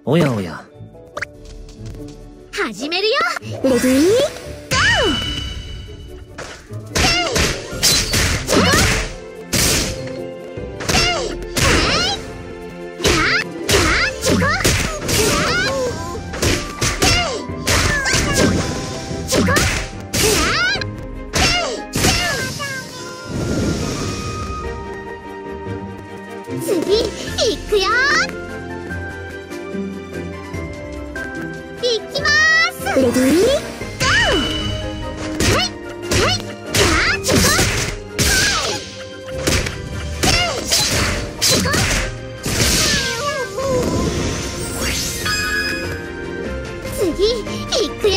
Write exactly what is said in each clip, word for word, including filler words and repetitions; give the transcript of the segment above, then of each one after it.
おやおや。 始めるよ。 レディーゴー。 次行くよ。行きまーす。 レディーゴー。 はいはいやーちょこ次行くよ。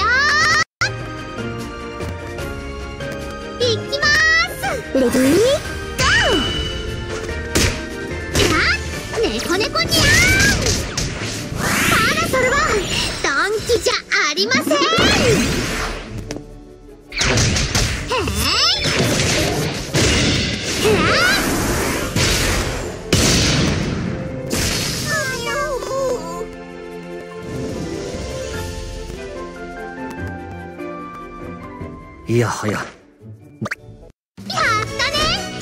行きまーす。 レディー猫猫にゃーん。パラソルはドンキじゃありません。へい。いやはや。 やったね。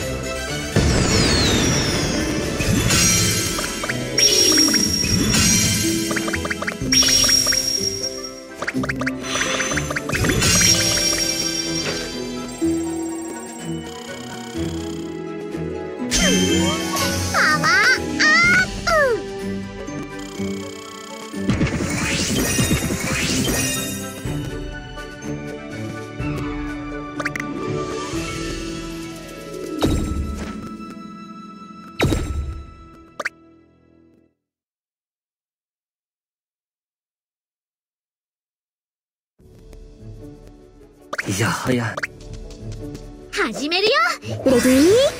パワーアップ。 いやはや。 始めるよ。 レディー